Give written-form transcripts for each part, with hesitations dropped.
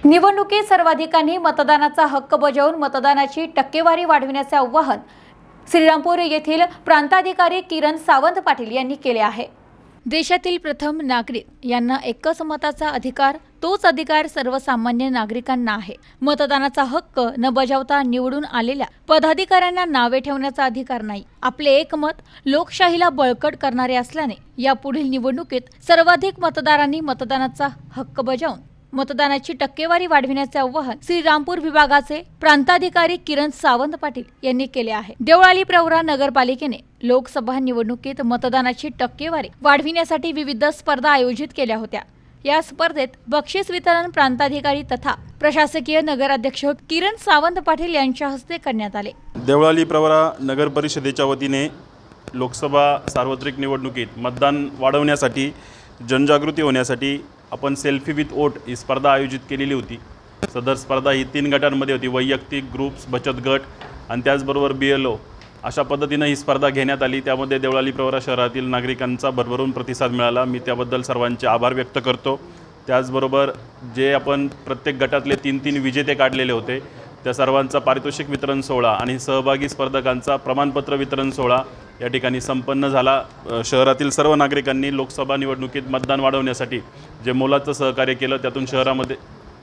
निवडणुकीत सर्वाधिकांनी मतदानाचा हक्क बजावून मतदानाची टक्केवारी वाढविण्याचे आवाहन श्रीरामपूर येथील प्रांताधिकारी किरण सावंत पाटील यांनी केले आहे। देशातील प्रथम नागरिक यांना एकच मताचा अधिकार, तोच अधिकार सर्वसामान्य नागरिकांना आहे। मतदानाचा हक्क न बजावता निवडून आलेल्या पदाधिकाऱ्यांना नावे ठेवण्याचा अधिकार नाही। आपले एक मत लोकशाहीला बळकट करणारे असल्याने यापुढील निवडणुकीत सर्वाधिक मतदारांनी मतदानाचा हक्क बजावून मतदानाची टक्केवारी वाढविण्याचे आवाहन श्रीरामपूर विभागाचे प्रांताधिकारी किरण सावंत पाटील यांनी केले आहे। देवळाली प्रवरा नगरपालिकेने लोकसभा निवडणुकीत मतदानाची टक्केवारी वाढविण्यासाठी विविध स्पर्धा आयोजित केल्या होत्या। या स्पर्धेत बक्षीस वितरण प्रांताधिकारी तथा प्रशासकीय नगराध्यक्ष किरण सावंत पाटील यांच्या हस्ते करण्यात आले। देवळाली प्रवरा नगर परिषदेच्या वतीने लोकसभा सार्वत्रिक निवडणुकीत मतदान वाढवण्यासाठी जनजागृती होण्यासाठी आपण सेल्फी विथ वोट ही स्पर्धा आयोजित केलेली होती। सदर स्पर्धा ही 3 गटांमध्ये होती, वैयक्तिक, ग्रुप्स, बचत गट आणि त्याचबरोबर BLO अशा पद्धतीने ही स्पर्धा घेण्यात आली। त्यामध्ये देवळाली प्रवरा शहरातील नागरिकांचा भरभरून प्रतिसाद मिळाला। मी त्याबद्दल सर्वांचे आभार व्यक्त करतो। त्याचबरोबर जे आपण प्रत्येक गटातले 3 विजेते काढलेले होते त्या सर्वांचा पारितोषिक वितरण सोहळा आणि सहभागी स्पर्धकांचा प्रमाणपत्र वितरण सोहळा या ठिकाणी संपन्न झाला। शहरातील सर्व नागरिकांनी लोकसभा निवडणुकीत मतदान वाढवण्यासाठी जे मोलाचं सहकार्य केलं त्यातून शहरामध्ये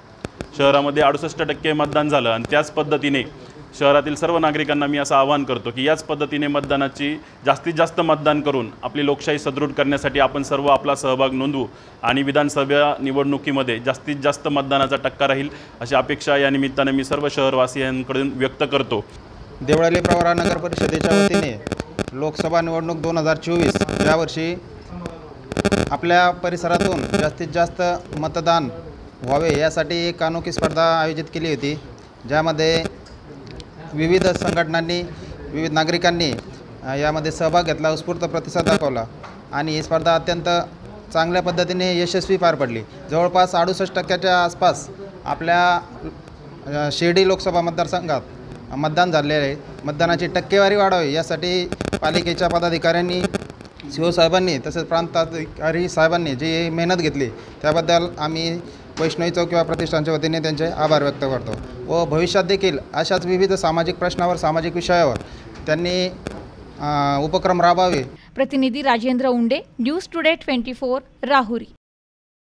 68% मतदान झालं आणि त्याच पद्धतीने शहरातील सर्व नागरिकांना मी असं आवाहन करतो की याच पद्धतीने मतदानाची जास्तीत जास्त मतदान करून आपली लोकशाही सदृढ करण्यासाठी आपण सर्व आपला सहभाग नोंदवू आणि विधानसभा निवडणुकीमध्ये जास्तीत जास्त मतदानाचा टक्का राहील अशी अपेक्षा या निमित्ताने मी सर्व शहरवासियांकडून व्यक्त करतो। देवळाली प्रवरा नगर परिषदेच्या वतीने लोकसभा निवडणूक 2024 यावर्षी आपल्या परिसरातून जास्तीत जास्त मतदान व्हावे यासाठी एक अनोखी स्पर्धा आयोजित केली होती, ज्यामध्ये विविध संघटनांनी, विविध नागरिकांनी यामध्ये सहभाग घेतला, उत्स्फूर्त प्रतिसाद दाखवला आणि ही स्पर्धा अत्यंत चांगल्या पद्धतीने यशस्वी पार पडली। जवळपास 68% आसपास आपल्या शिर्डी लोकसभा मतदारसंघात मतदान झालेले आहे। मतदानाची टक्केवारी वाढावी यासाठी पालिकेच्या पदाधिकाऱ्यांनी, CO साहेबांनी तसेच प्रांताधिकारी साहेबांनी जी मेहनत घेतली त्याबद्दल आम्ही वैष्णवी चौक किंवा प्रतिष्ठानच्या वतीने त्यांचे आभार व्यक्त करतो व भविष्यात देखील अशाच विविध सामाजिक प्रश्नावर, सामाजिक विषयावर त्यांनी उपक्रम राबवावे। प्रतिनिधी राजेंद्र उंडे, न्यूज टुडे 24, राहुरी।